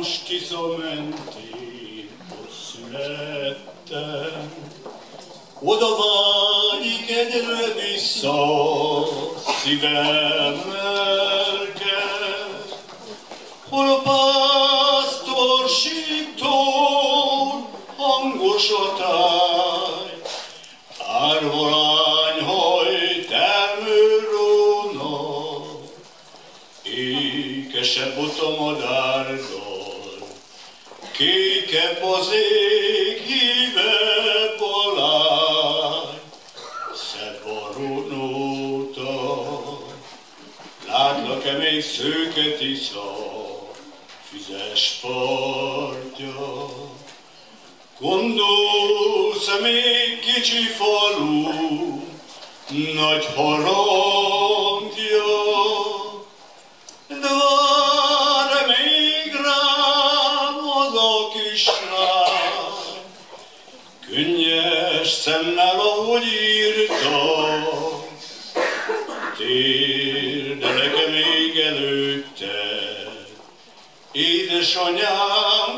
Tisza mentén ott születtem. Oda vágyik egyre vissza szívem lelke, hol a pásztor síptól hangos a táj, árvalányhaj termőróna, ékesebb ott a madárdal, kékebb az ég, hívebb a lány, szebb a rónóta. Látlak-e még Szőke Tisza füzes partja? Gondolsz-e még kicsi falu nagy harangja? De vár-e még rám az a kislány, könnyes szemmel, ahogy írtam? Térdelek-e még előtte, édesanyám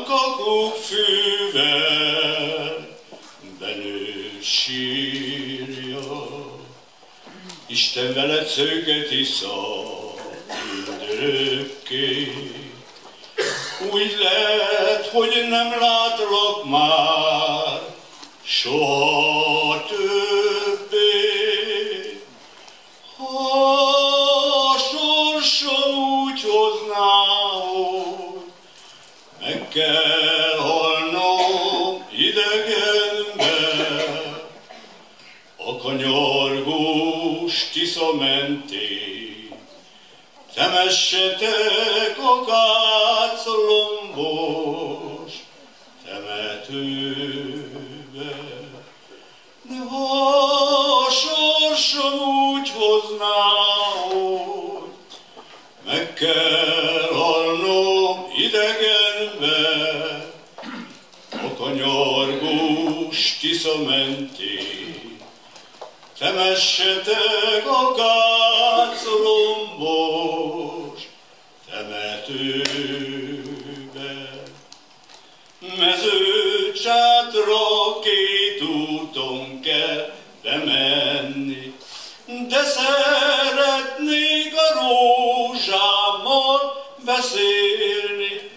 kakukkfűvel benőtt sírja? Isten veled, Szőke Tisza, mindörökké. Úgy lett, hogy nem látlak már soha többé. Ha a sorsom úgy hozná, hogy meg kell halnom idegenben, a kanyargós Tisza mentén temessetek a káclombos temetőbe. De ha a sorsom úgy hozná, hogy meg kell halnom idegenben, a kanyargós Tisza mentén temessetek a káclombos temetőbe. Mezőcsátra két úton kell bemenni, de szeretnék a rózsámmal beszélni.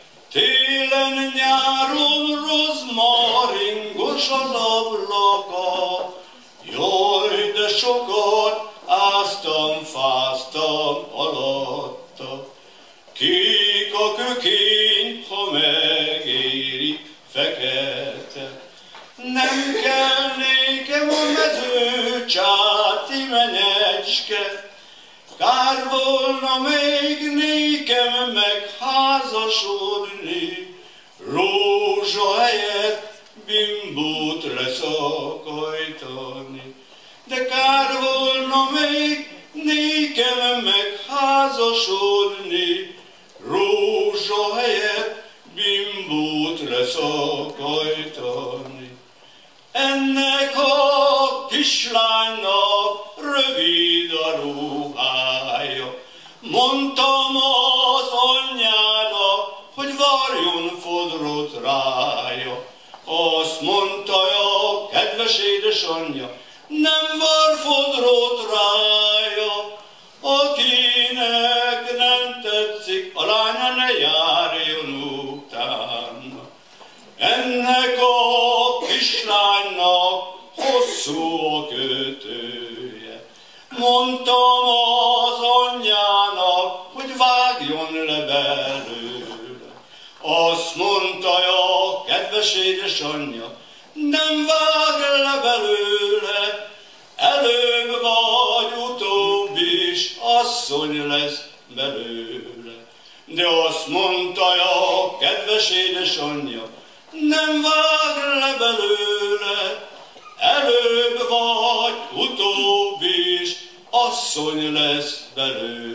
Télen-nyáron rozmaringos az ablaka, jaj, de sokat áztam, fáztam alatta. Kék a kökény, ha megéri fekete. Nem kell nékem a mezőcsáti menyecske, kár volna még nékem megházasodni, rózsa helyett bimbót leszakajtani. De kár volna még nékem megházasodni, rózsa helyett bimbót leszakajtani. Ennek a kislánynak rövid a ruhája, mondtam az anyjának, hogy varjon fodrot rája. Azt mondta a kedves édesanyja, nem var fodrot rája, akinek nem tetszik, a lánya ne járjon utána. Ennek a kislánynak hosszú a kötője, mondtam az anyjának, hogy vágjon le belőle. Azt mondta a kedves édesanyja, nem vág le belőle, előbb vagy utóbb is asszony lesz belőle. De azt mondta a kedves édesanyja, nem vág le belőle, előbb vagy utóbb is asszony lesz belőle.